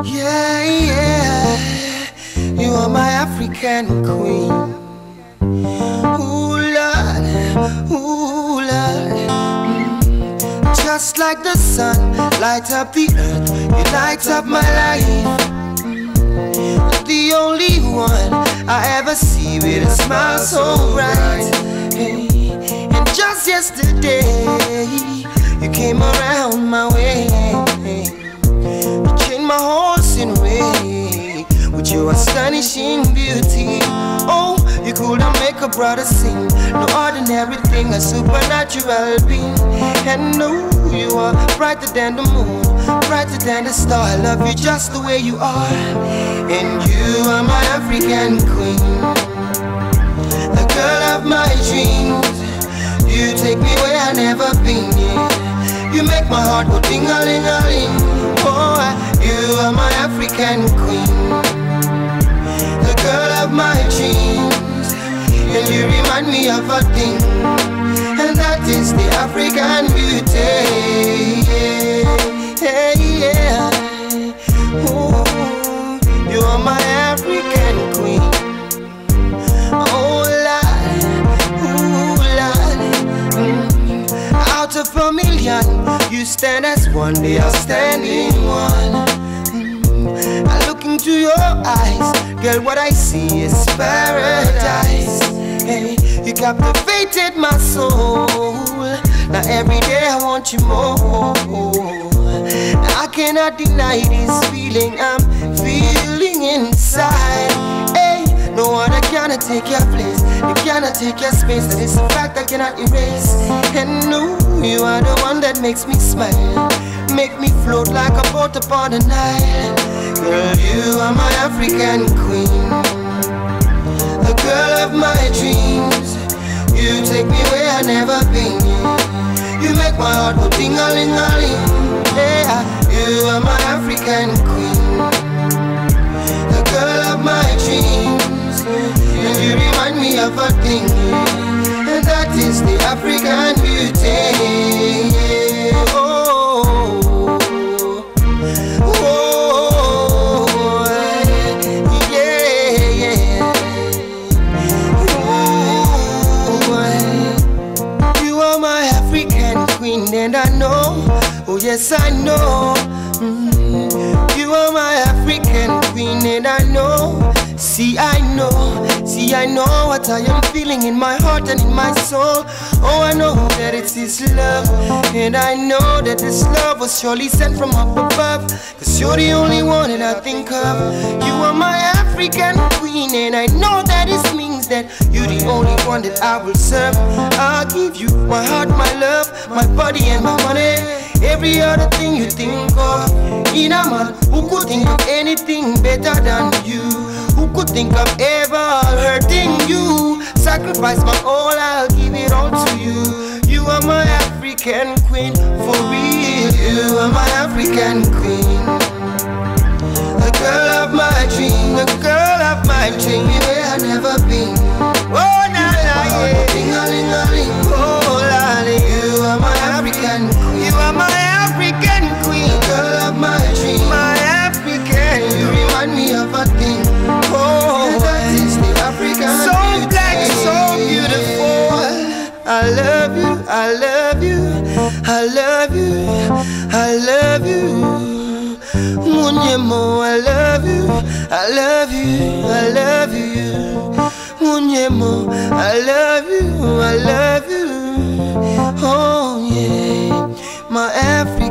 Yeah, yeah, you are my African queen. Ooh, Lord, ooh, Lord. Just like the sun, light up the earth, you light up my life. The only one I ever see with a smile so bright. Hey, and just yesterday, you came around my way. You changed my horse in way with your astonishing beauty. Oh, you couldn't make a brother sing. No ordinary thing, a supernatural being. And no, you are brighter than the moon, brighter than the star. I love you just the way you are. And you are my African queen, the girl of my dreams. You take me where I never been, yeah. You make my heart go ding-a-ling-a-ling. Oh, you are my African queen, the girl of my dreams. And you remind me of a thing, and that is the African beauty. Yeah, yeah. Ooh, you are my African queen. Oh, Lord, ooh, Lord. Out of a million, you stand as one, the outstanding one. I look into your eyes, girl, what I see is paradise. Hey, you captivated my soul. Now every day I want you more. Now I cannot deny this feeling I'm feeling inside. Hey, no one cannot take your place, they cannot take your space. That is a fact I cannot erase. And no, you are the one that makes me smile, make me float like a boat upon the Nile. Girl, you are my African queen, the girl of my dreams. You take me where I never been. You make my heart go ding-a-ling-a-ling. Yeah, you are my African queen, the girl of my dreams. And you remind me of a thing, and that is the African beauty. Oh, oh, yeah, yeah. Ooh, you are my African queen, and I know, oh yes I know. You are my African queen, and I know. See, I know what I am feeling in my heart and in my soul. Oh, I know that it's His love, and I know that this love was surely sent from up above. Cause you're the only one that I think of. You are my African queen, and I know that it means that you're the only one that I will serve. I'll give you my heart, my love, my body and my money. Every other thing you think of. In a man who could think of anything better than you, who could think of ever hurting you. Sacrifice my all, I'll give it all to you. You are my African queen, for real. You are my African queen, the girl of my dream, the girl of my dream. Where I never been. Oh, na na, yeah. Ding-a-ling-a-ling. Oh, lolly. You are my African queen. You are my African queen, the girl of my dream, my African. You remind me of a thing. Oh, that is the African so beauty. Black, so beautiful. I love you, I love you, I love you, I love you. Munyemo, I love you, I love you, I love you. Munyemo, I love you, I love you. Oh yeah, my African.